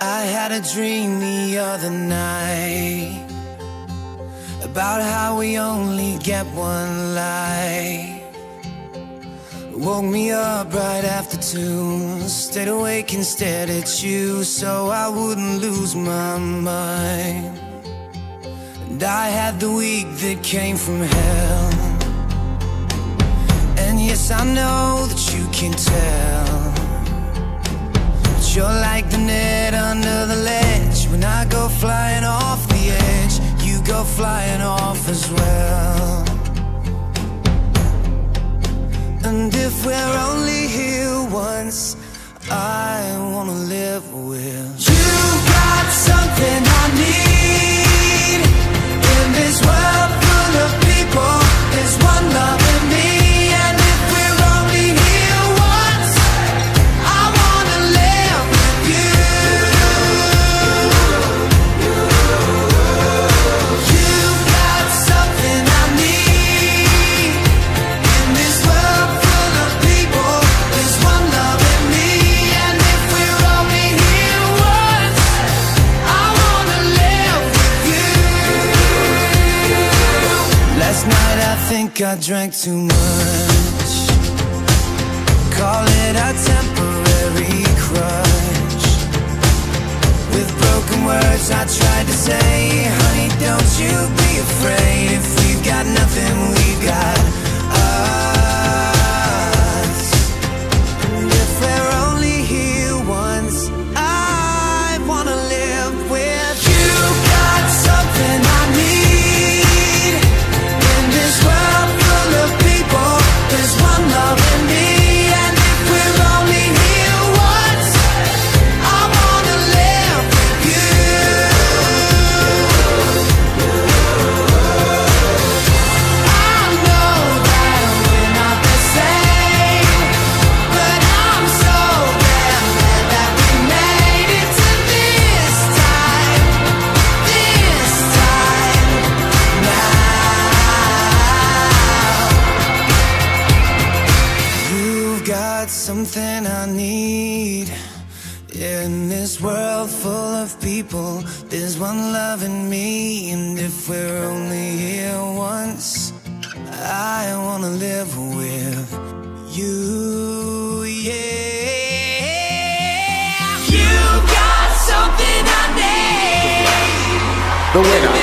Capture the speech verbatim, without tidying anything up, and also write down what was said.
I had a dream the other night about how we only get one life. Woke me up right after two, stayed awake and stared at you so I wouldn't lose my mind. And I had the week that came from hell, and yes, I know that you can tell, but you're like the net under the ledge. When I go flying off the edge, you go flying off as well. And if we're only here once, I wanna live with you. You've got something I need in this world full of people. There's one love in me, and if we're only here once, I wanna live with you. You've got something I need in this world full of people. There's one love in me, and if we're only here once, I wanna live with you. Last night I think I drank too much, call it a temporary crush. With broken words I tried to say, honey, don't you be afraid. If we've got nothing, we've got us. And if we're only here once, I wanna live with you. Got something I need in this world full of people. There's one love in me, and if we're only here once, I wanna live with you. I know that we're not the same, but I'm so glad that we made it to this time, this time now. You've got something I need in this world full of people. There's one love in me, and if we're only here once, I wanna live with you, yeah. You got something I need. The winner